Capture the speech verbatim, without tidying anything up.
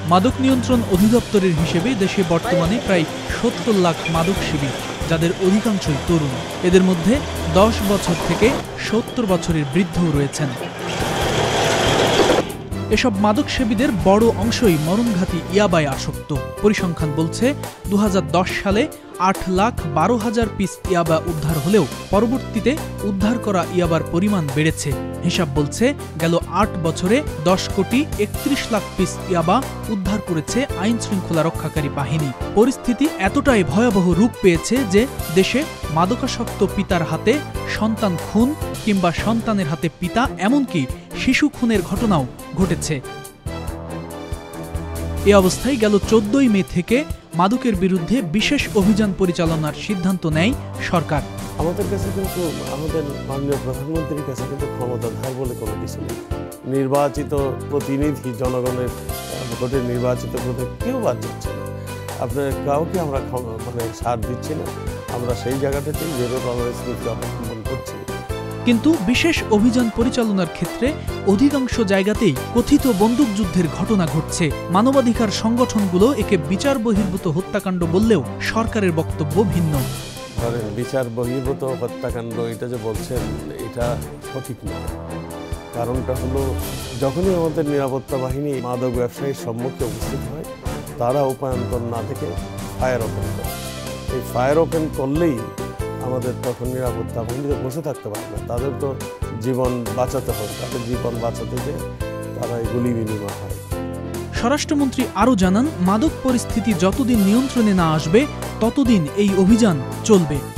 মাদক নিয়ন্ত্রণ অধিদপ্তরের হিসেবে দেশে বর্তমানে প্রায় সত্তর লাখ মাদক সেবী, যাদের অধিকাংশই তরুণ। এদের মধ্যে দশ বছর থেকে সত্তর বছরের বৃদ্ধও রয়েছেন। এসব মাদক সেবীদের বড় অংশই মরণঘাতী ইয়াবায় আসক্ত। পরিসংখ্যান বলছে দু হাজার দশ সালে আট লাখ বারো হাজার পিস ইয়াবা উদ্ধার হলেও পরবর্তীতে উদ্ধার করা ইয়াবার পরিমাণ বেড়েছে। হিসাব বলছে গেল আট বছরে দশ কোটি একত্রিশ লাখ পিস ইয়াবা উদ্ধার করেছে আইন শৃঙ্খলা রক্ষাকারী বাহিনী। পরিস্থিতি এতটাই ভয়াবহ রূপ পেয়েছে যে দেশে মাদকাসক্ত পিতার হাতে সন্তান খুন কিংবা সন্তানের হাতে পিতা, এমনকি শিশু খুনের ঘটনাও ঘটেছে। এ অবস্থায় গেল চোদ্দই মে থেকে মাদকের বিরুদ্ধে বিশেষ অভিযান পরিচালনার সিদ্ধান্ত নেয় সরকার। আমাদের কাছে কিন্তু আমাদের মাননীয় প্রধানমন্ত্রীর কাছে কিন্তু ক্ষমতাধার বলে কোনো কিছু নেই। নির্বাচিত প্রতিনিধি, জনগণের ভোটে নির্বাচিত ভোটে কেউ বাদ যাচ্ছে না। আপনার কাউকে আমরা মানে ছাড় দিচ্ছি না। আমরা সেই জায়গাটাতেই জিরো টলারেন্স নীতি অবলম্বন করছি। কিন্তু বিশেষ অভিযান পরিচালনার ক্ষেত্রে অধিকাংশ জায়গাতেই কথিত বন্দুকযুদ্ধের ঘটনা ঘটছে। মানবাধিকার সংগঠনগুলো একে বিচার বহির্ভূত হত্যাকাণ্ড বললেও সরকারের বক্তব্য ভিন্ন। ধরেন বিচার বহির্ভূত হত্যাকাণ্ড এটা যে বলছেন, এটা সঠিক নয়। কারণটা হলো, যখনই আমাদের নিরাপত্তা বাহিনী মাদক ব্যবসায়ীর সম্মুখে উপস্থিত হয়, তারা উপায়ন্তর না থেকে ফায়ার ওপেন করে। এই ফায়ার ওপেন করলেই আমাদের তখন নিরাপত্তা বাহিনীতে বসে থাকতে পারে না। তাদের তো জীবন বাঁচাতে হয়, তাদের জীবন বাঁচাতে যে তারা গুলি বিনিময় হয়। স্বরাষ্ট্রমন্ত্রী আরও জানান, মাদক পরিস্থিতি যতদিন নিয়ন্ত্রণে না আসবে ততদিন এই অভিযান চলবে।